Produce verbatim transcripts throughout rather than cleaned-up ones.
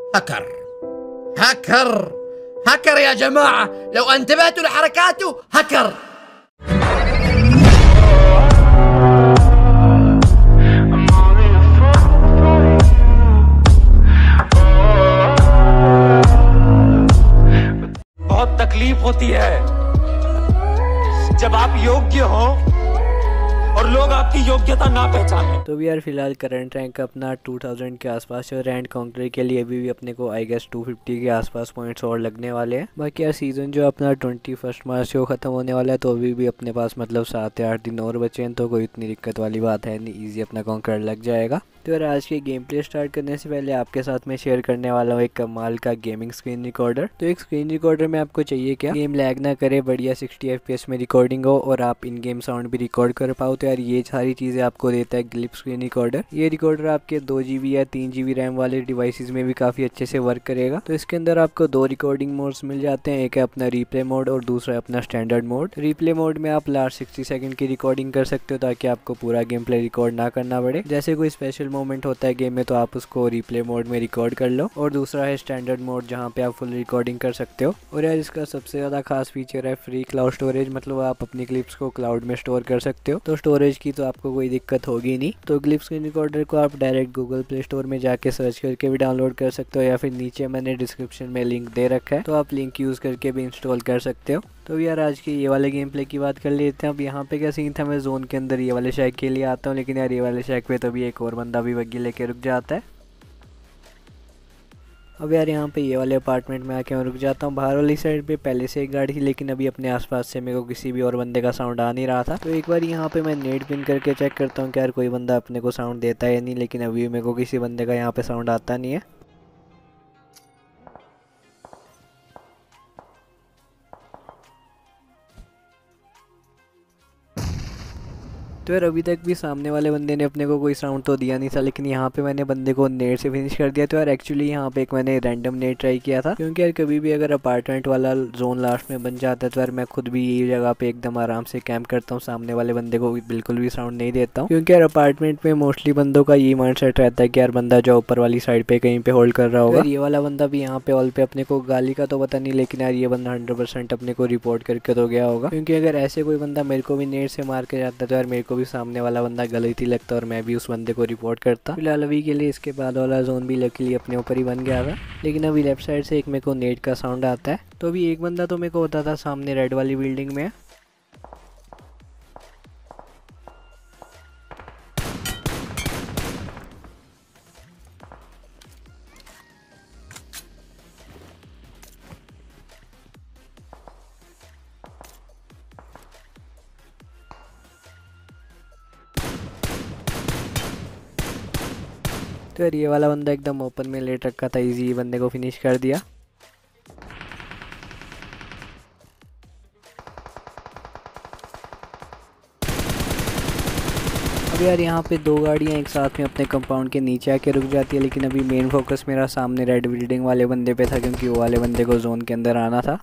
هكر هكر هكر يا جماعة، لو انتبهتوا لحركاته هكر. बहुत तकलीफ होती है जब आप योग्य हो और लोग आपकी योग्यता ना पहचाने। तो भी यार फिलहाल करंट रैंक अपना टू थाउज़ेंड के आसपास है और रैंक काउंटर के लिए अभी भी अपने को आई गेस टू फिफ्टी के आसपास पॉइंट्स और लगने वाले हैं। बाकी यार सीजन जो अपना ट्वेंटी फर्स्ट मार्च को ख़त्म होने वाला है, तो अभी भी अपने पास मतलब सात या आठ दिन और बचे हैं, तो कोई इतनी दिक्कत वाली बात है नहीं, ईजी अपना काउंटर लग जाएगा। तो यार आज के गेम प्ले स्टार्ट करने से पहले आपके साथ मैं शेयर करने वाला हूँ एक कमाल का गेमिंग स्क्रीन रिकॉर्डर। तो एक स्क्रीन रिकॉर्डर में आपको चाहिए क्या, गेम लैग ना करे, बढ़िया सिक्सटी एफ पी एस में रिकॉर्डिंग हो और आप इन गेम साउंड भी रिकॉर्ड कर पाओ। तो यार ये सारी चीज़ें आपको देता है ग्लिप स्क्रीन रिकॉर्डर। ये रिकॉर्डर आपके दो जी बी या तीन जी बी रैम वाले डिवाइसेस में भी काफ़ी अच्छे से वर्क करेगा। तो इसके अंदर आपको दो रिकॉर्डिंग मोड्स मिल जाते हैं, एक है अपना रीप्ले मोड और दूसरा है अपना स्टैंडर्ड मोड। रीप्ले मोड में आप लास्ट सिक्सटी सेकंड की रिकॉर्डिंग कर सकते हो ताकि आपको पूरा गेम प्ले रिकॉर्ड ना करना पड़े। जैसे कोई स्पेशल मोमेंट होता है गेम में तो आप उसको रीप्ले मोड में रिकॉर्ड कर लो। और दूसरा है स्टैंडर्ड मोड जहाँ पे आप फुल रिकॉर्डिंग कर सकते हो। और यार इसका सबसे ज़्यादा खास फीचर है फ्री क्लाउड स्टोरेज, मतलब आप अपनी क्लिप्स को क्लाउड में स्टोर कर सकते हो। तो स्टोरेज की तो आपको कोई दिक्कत होगी नहीं। तो क्लिप स्क्रीन रिकॉर्डर को आप डायरेक्ट गूगल प्ले स्टोर में जाके सर्च करके भी डाउनलोड कर सकते हो या फिर नीचे मैंने डिस्क्रिप्शन में लिंक दे रखा है, तो आप लिंक यूज़ करके भी इंस्टॉल कर सकते हो। तो यार आज की ये वाले गेम प्ले की बात कर लेते हैं। अब यहाँ पे क्या सीन था, मैं जोन के अंदर ये वाले शैक के लिए आता हूँ, लेकिन यार ये वाले शैक पे तो भी एक और बंदा भी बग्गी लेके रुक जाता है। अब यार यहाँ पे ये वाले अपार्टमेंट में आके मैं रुक जाता हूँ। बाहर वाली साइड पे पहले से एक गाड़ी थी, लेकिन अभी अपने आसपास से मेरे को किसी भी और बंदे का साउंड आ नहीं रहा था। तो एक बार यहाँ पे मैं नेट पिन करके चेक करता हूँ कि यार कोई बंदा अपने को साउंड देता है या नहीं, लेकिन अभी मेरे को किसी बंदे का यहाँ पे साउंड आता नहीं है। तो यार अभी तक भी सामने वाले बंदे ने अपने को कोई साउंड तो दिया नहीं था, लेकिन यहाँ पे मैंने बंदे को नेट से फिनिश कर दिया। तो यार एक्चुअली यहाँ पे एक मैंने रैंडम नेट ट्राई किया था, क्योंकि यार कभी भी अगर अपार्टमेंट वाला जोन लास्ट में बन जाता है तो यार मैं खुद भी यही जगह पे एकदम आराम से कैंप करता हूँ, सामने वाले बंदे को बिल्कुल भी साउंड नहीं देता हूँ। क्योंकि यार अपार्टमेंट में मोस्टली बंदों का ये माइंड सेट रहता है कि यार बंदा जो ऊपर वाली साइड पे कहीं पे होल्ड कर रहा होगा। ये वाला बंदा भी यहाँ पे ऑल पे अपने को गाली का तो पता नहीं, लेकिन यार ये बंदा हंड्रेड परसेंट अपने को रिपोर्ट करके तो गया होगा। क्योंकि अगर ऐसे कोई बंदा मेरे को भी नेट से मार के जाता है तो यार मेरे को भी सामने वाला बंदा गलत ही लगता और मैं भी उस बंदे को रिपोर्ट करता। फिलहाल अभी के लिए इसके बाद वाला जोन भी लकीली अपने ऊपर ही बन गया था, लेकिन अभी लेफ्ट साइड से एक मेरे को नेट का साउंड आता है। तो अभी एक बंदा तो मेरे को होता था सामने रेड वाली बिल्डिंग में। तो यार ये वाला बंदा एकदम ओपन में लेट रखा था, इजी बंदे को फिनिश कर दिया। अब यार यहाँ पे दो गाड़ियाँ एक साथ में अपने कंपाउंड के नीचे आके रुक जाती है, लेकिन अभी मेन फोकस मेरा सामने रेड बिल्डिंग वाले बंदे पे था, क्योंकि वो वाले बंदे को जोन के अंदर आना था।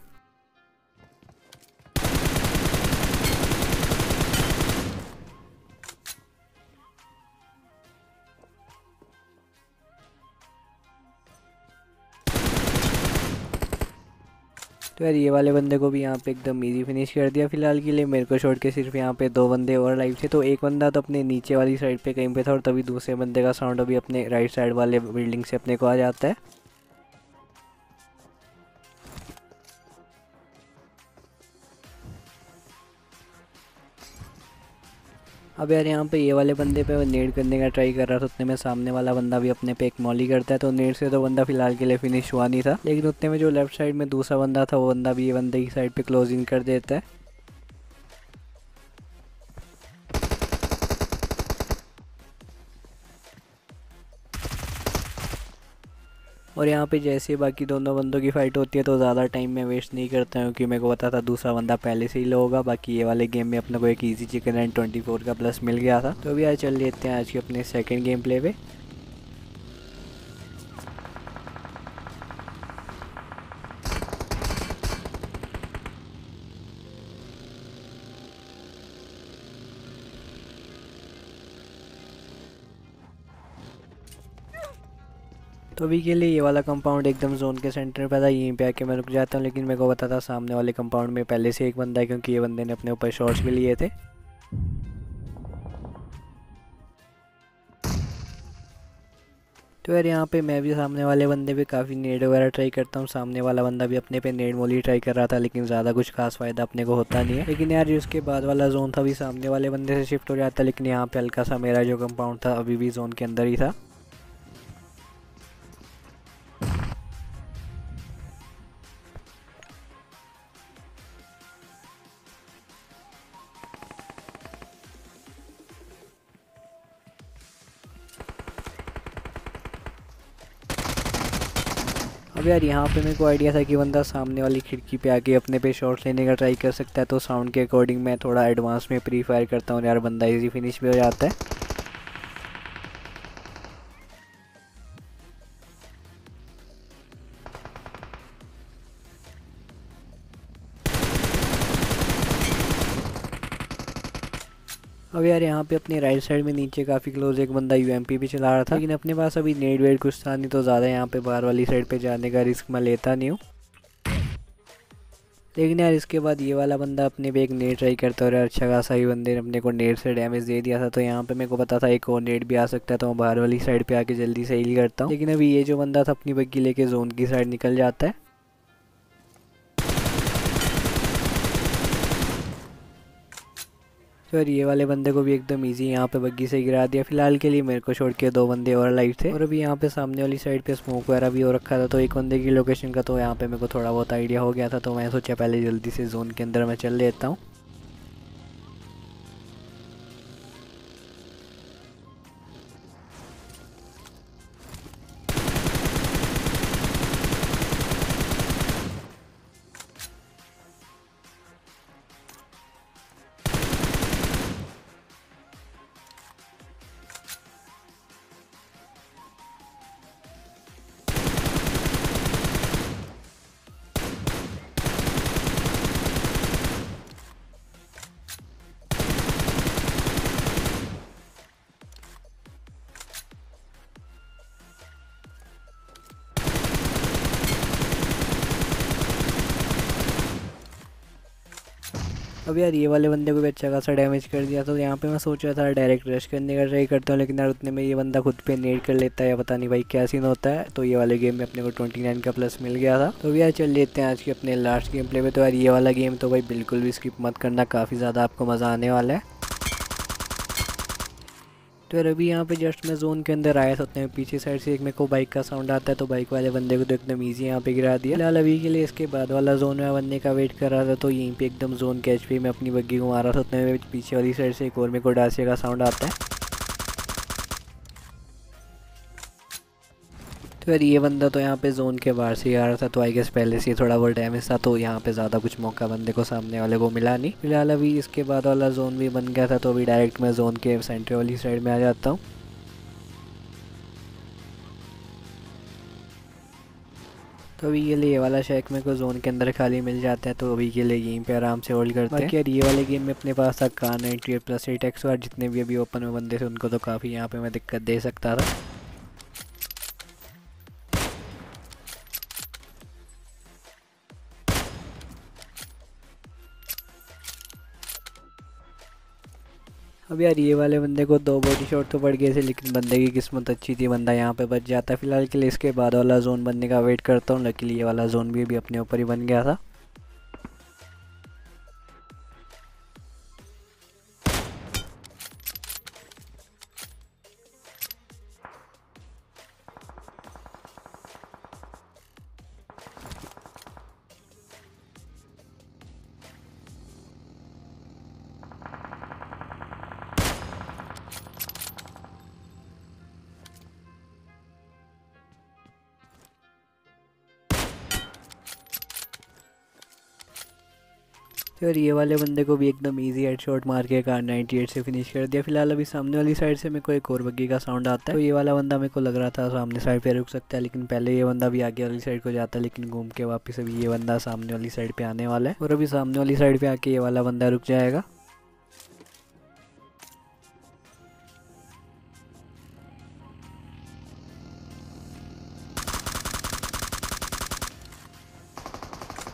तो यार ये वाले बंदे को भी यहाँ पे एकदम इजी फिनिश कर दिया। फिलहाल के लिए मेरे को छोड़ के सिर्फ यहाँ पे दो बंदे और लाइव थे। तो एक बंदा तो अपने नीचे वाली साइड पे कहीं पे था और तभी दूसरे बंदे का साउंड अभी अपने राइट साइड वाले बिल्डिंग से अपने को आ जाता है। अब यार यहाँ पे ये वाले बंदे पे नेड करने का ट्राई कर रहा था, उतने में सामने वाला बंदा भी अपने पे एक मॉली करता है। तो नेड से तो बंदा फिलहाल के लिए फिनिश हुआ नहीं था, लेकिन उतने में जो लेफ्ट साइड में दूसरा बंदा था वो बंदा भी ये बंदे की साइड पे क्लोजिंग कर देता है। और यहाँ पे जैसे बाकी दोनों बंदों की फाइट होती है तो ज़्यादा टाइम में वेस्ट नहीं करता हूँ, क्योंकि मेरे को पता था दूसरा बंदा पहले से ही लो होगा। बाकी ये वाले गेम में अपने को एक easy chicken and twenty four का प्लस मिल गया था। तो अभी आज चल लेते हैं आज के अपने सेकंड गेम प्ले पे। तो अभी के लिए ये वाला कंपाउंड एकदम जोन के सेंटर पे था, यहीं पे आके मैं रुक जाता हूँ। लेकिन मेरे को पता था सामने वाले कंपाउंड में पहले से एक बंदा है, क्योंकि ये बंदे ने अपने ऊपर शॉट्स भी लिए थे। तो यार यहाँ पे मैं भी सामने वाले बंदे पे काफ़ी नेड वगैरह ट्राई करता हूँ। सामने वाला बंदा भी अपने पे नेड मोली ट्राई कर रहा था, लेकिन ज़्यादा कुछ खास फ़ायदा अपने को होता नहीं है। लेकिन यार उसके बाद वाला जोन था, अभी सामने वाले बंदे से शिफ्ट हो जाता, लेकिन यहाँ पे हल्का सा मेरा जो कंपाउंड था अभी भी जोन के अंदर ही था। अब यार यहाँ पे मेरे को आइडिया था कि बंदा सामने वाली खिड़की पे आके अपने पे शॉट लेने का ट्राई कर सकता है, तो साउंड के अकॉर्डिंग मैं थोड़ा एडवांस में प्री फायर करता हूँ। यार बंदा इजी फिनिश भी हो जाता है। अब यार यहाँ पे अपने राइट साइड में नीचे काफ़ी क्लोज एक बंदा यूएमपी भी चला रहा था, लेकिन अपने पास अभी नेट वेट कुछ था नहीं, तो ज़्यादा यहाँ पे बाहर वाली साइड पे जाने का रिस्क मैं लेता नहीं हूँ। लेकिन यार इसके बाद ये वाला बंदा अपने पे एक नेट ट्राई करता है और अच्छा खासा ही बंदे ने अपने को नेट से डैमेज दे दिया था। तो यहाँ पे मेरे को पता था एक और नेट भी आ सकता है, तो मैं बाहर वाली साइड पे आके जल्दी से हील करता हूँ। लेकिन अभी ये जो बंदा था अपनी बग्गी लेके जोन की साइड निकल जाता है। तो यार ये वाले बंदे को भी एकदम इजी यहाँ पे बग्गी से गिरा दिया। फिलहाल के लिए मेरे को छोड़ के दो बंदे और लाइव थे, और अभी यहाँ पे सामने वाली साइड पे स्मोक वगैरह भी हो रखा था, तो एक बंदे की लोकेशन का तो यहाँ पे मेरे को थोड़ा बहुत आइडिया हो गया था। तो मैं सोचा पहले जल्दी से जोन के अंदर मैं चल लेता हूँ। अब यार ये वाले बंदे को भी अच्छा खासा डैमेज कर दिया, तो यहाँ पे मैं सोच रहा था डायरेक्ट रश करने का ट्राई करता हूँ, लेकिन यार उतने में ये बंदा खुद पे नेट कर लेता है या पता नहीं भाई क्या सीन होता है। तो ये वाले गेम में अपने को उनतीस का प्लस मिल गया था। तो यार चल लेते हैं आज के अपने लास्ट गेम प्ले पे। तो यार ये वाला गेम तो भाई बिल्कुल भी स्किप मत करना, काफ़ी ज़्यादा आपको मज़ा आने वाला है। तो यार अभी यहाँ पे जस्ट मैं जोन के अंदर आया था, उतने पीछे साइड से एक मेरे को बाइक का साउंड आता है, तो बाइक वाले बंदे को तो एकदम इजी यहाँ पे गिरा दिया। फिलहाल अभी के लिए इसके बाद वाला जोन में बनने का वेट कर रहा था, तो यहीं पे एकदम जोन कैच पे मैं अपनी बग्गी को मारा था, उतने में पीछे वाली साइड से एक और मेरे को डासिया का साउंड आता है। तो यार ये बंदा तो यहाँ पे जोन के बाहर से ही आ रहा था, तो आई गेस पहले से थोड़ा बहुत डैमेज था, तो यहाँ पे ज़्यादा कुछ मौका बंदे को सामने वाले को मिला नहीं। फिलहाल अभी इसके बाद वाला जोन भी बन गया था, तो अभी डायरेक्ट मैं जोन के सेंटर वाली साइड में आ जाता हूँ। तो अभी के लिए ये वाला शेक मेरे को जोन के अंदर खाली मिल जाता है, तो अभी के लिए यहीं पे आराम से होल्ड करते हैं। बाकी यार ये वाले गेम में अपने पास था car ninety eight plus eight X और जितने भी अभी ओपन में बंदे थे उनको तो काफ़ी यहाँ पे मैं दिक्कत दे सकता था। अब यार ये वाले बंदे को दो बॉडी शॉट तो पड़ गए थे, लेकिन बंदे की किस्मत अच्छी थी, बंदा यहाँ पे बच जाता है। फिलहाल के लिए इसके बाद वाला जोन बनने का वेट करता हूँ। लकीली ये वाला जोन भी अभी अपने ऊपर ही बन गया था। तो यार ये वाले बंदे को भी एकदम इजी हेडशॉट मार के कार नाइन्टी एट से फिनिश कर दिया। फिलहाल अभी सामने वाली साइड से मेरे को एक और बग्गी का साउंड आता है, तो ये वाला बंदा मेरे को लग रहा था सामने साइड पे रुक सकता है, लेकिन पहले ये बंदा भी आगे वाली साइड को जाता है, लेकिन घूम के वापस अभी ये बंदा सामने वाली साइड पे आने वाला है, और अभी सामने वाली साइड पे आके ये वाला बंदा रुक जाएगा।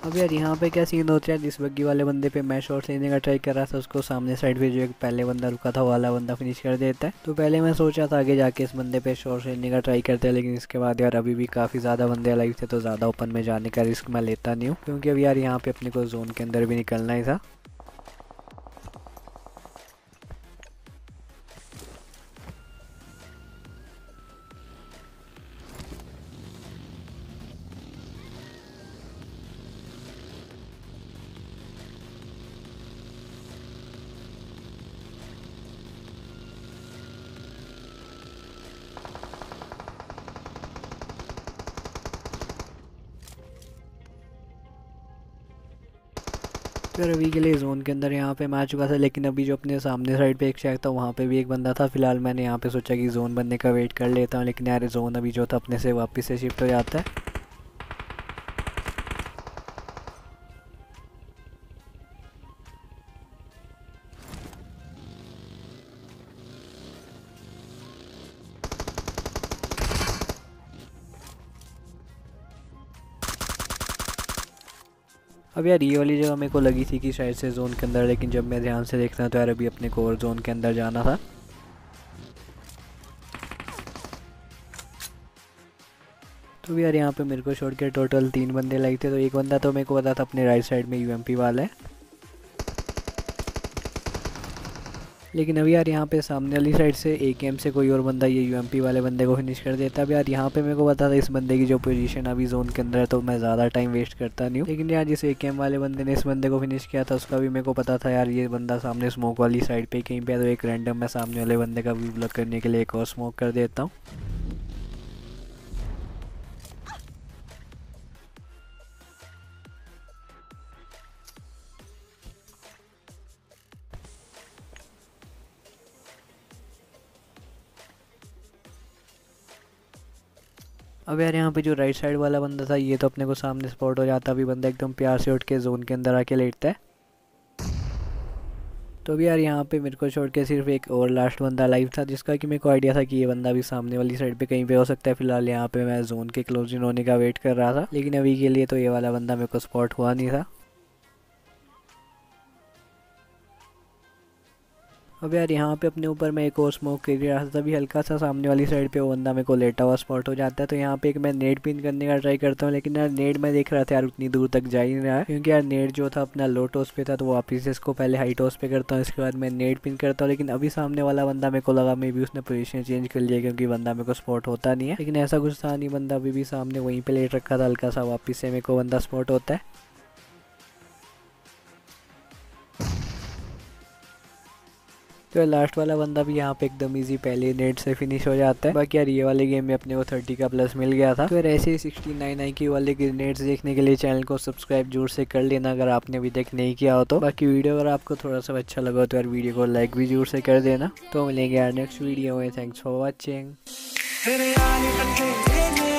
अब यार यहाँ पे क्या सीन होता है, जिस बग्गी वाले बंदे पे मैं शॉट लेने का ट्राई कर रहा था उसको सामने साइड पे जो एक पहले बंदा रुका था वो वाला बंदा फिनिश कर देता है। तो पहले मैं सोचा था आगे जाके इस बंदे पे शॉट लेने का ट्राई करते हैं, लेकिन इसके बाद यार अभी भी काफ़ी ज़्यादा बंदे अलाइव थे तो ज़्यादा ओपन में जाने का रिस्क मैं लेता नहीं हूँ, क्योंकि अब यार यहाँ पे अपने को जोन के अंदर भी निकलना ही था। फिर अभी के लिए जोन के अंदर यहाँ पे मैं आ चुका था, लेकिन अभी जो अपने सामने साइड पे एक शैक था वहाँ पे भी एक बंदा था। फिलहाल मैंने यहाँ पे सोचा कि जोन बनने का वेट कर लेता हूँ, लेकिन यार जोन अभी जो था अपने से वापस से शिफ्ट हो जाता है। अब यार ये वाली जगह मेरे को लगी थी कि शायद से जोन के अंदर, लेकिन जब मैं ध्यान से देखता हूँ तो यार अभी अपने को और जोन के अंदर जाना था। तो यार यहाँ पे मेरे को छोड़ के टोटल तीन बंदे लाए थे। तो एक बंदा तो मेरे को पता था अपने राइट साइड में यूएमपी वाला है, लेकिन अभी यार यहाँ पे सामने वाली साइड से एकेएम से कोई और बंदा ये यूएमपी वाले बंदे को फिनिश कर देता है। अब यार यहाँ पे मेरे को पता था इस बंदे की जो पोजीशन अभी जोन के अंदर है, तो मैं ज़्यादा टाइम वेस्ट करता नहीं हूँ। लेकिन यार जिस एकेएम वाले बंदे ने इस बंदे को फिनिश किया था उसका भी मेरे को पता था यार ये बंदा सामने स्मोक वाली साइड पे कहीं पे है, तो एक रैंडम मैं सामने वाले बंदे का व्यू ब्लॉक करने के लिए एक और स्मोक कर देता हूँ। अब यार यहाँ पे जो राइट साइड वाला बंदा था ये तो अपने को सामने स्पॉट हो जाता, अभी बंदा एकदम प्यार से उठ के जोन के अंदर आके लेटता है। तो अभी यार यहाँ पे मेरे को छोड़ के सिर्फ एक और लास्ट बंदा लाइव था, जिसका कि मेरे को आइडिया था कि ये बंदा भी सामने वाली साइड पे कहीं पे हो सकता है। फिलहाल यहाँ पे मैं जोन के क्लोजिंग होने का वेट कर रहा था, लेकिन अभी के लिए तो ये वाला बंदा मेरे को स्पॉट हुआ नहीं था। अब यार यहाँ पे अपने ऊपर मैं एक और स्मोक कर रहा था, तभी हल्का सा सामने वाली साइड पे वो बंदा मेरे को लेटा हुआ स्पॉट हो जाता है। तो यहाँ पे एक मैं नेट पिन करने का ट्राई करता हूँ, लेकिन यार नेट मैं देख रहा था यार उतनी दूर तक जा ही नहीं रहा है, क्योंकि यार नेट जो था अपना लो टॉस पे था, तो वापस इसको पहले हाई टॉस पे करता हूँ, इसके बाद मैं नेट पिन करता हूँ। लेकिन अभी सामने वाला बंदा मेरे को लगा मे भी उसने पोजीशन चेंज कर लिया, क्योंकि बंदा मेरे को स्पॉट होता नहीं है, लेकिन ऐसा कुछ था नहीं, बंदा अभी भी सामने वहीं पे लेट रखा था। हल्का सा वापस से मेरे को बंदा स्पॉट होता है। तो लास्ट वाला बंदा भी यहाँ पे एकदम इजी पहले नेट से फिनिश हो जाता है। बाकी यार ये वाले गेम में अपने को थर्टी का प्लस मिल गया था। तो यार ऐसे ही सिक्सटी नाइन आई क्यू वाले ग्रेनेड्स देखने के लिए चैनल को सब्सक्राइब जोर से कर लेना अगर आपने अभी तक नहीं किया हो तो। बाकी वीडियो अगर आपको थोड़ा सा अच्छा लगा तो यार वीडियो को लाइक भी जोर से कर देना। तो मिलेंगे यार नेक्स्ट वीडियो में। Thanks for watching.